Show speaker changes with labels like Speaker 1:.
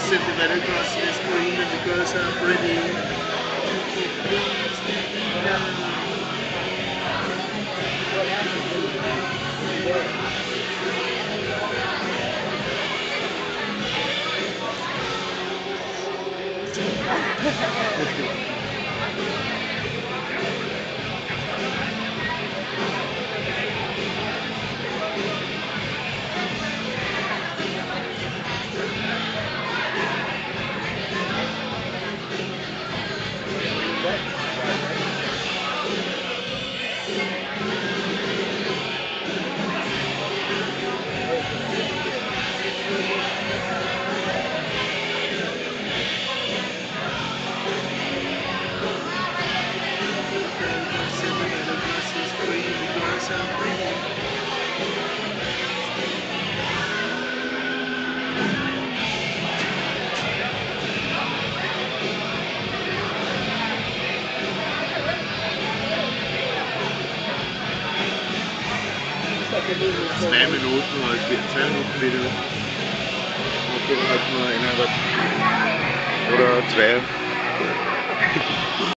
Speaker 1: send the letter across the screen and it goes up ready. Zwei Minuten oder 2 Minuten Video. Okay, dann halt nur einer oder 2.